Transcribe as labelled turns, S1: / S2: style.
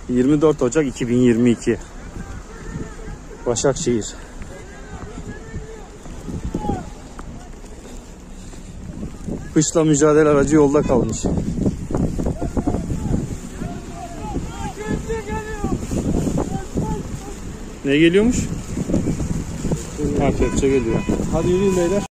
S1: 24 Ocak 2022. Başakşehir. Kışla mücadele aracı yolda kalmış. Ne geliyormuş? Ha, kepçe geliyor.
S2: Hadi yürüyün beyler.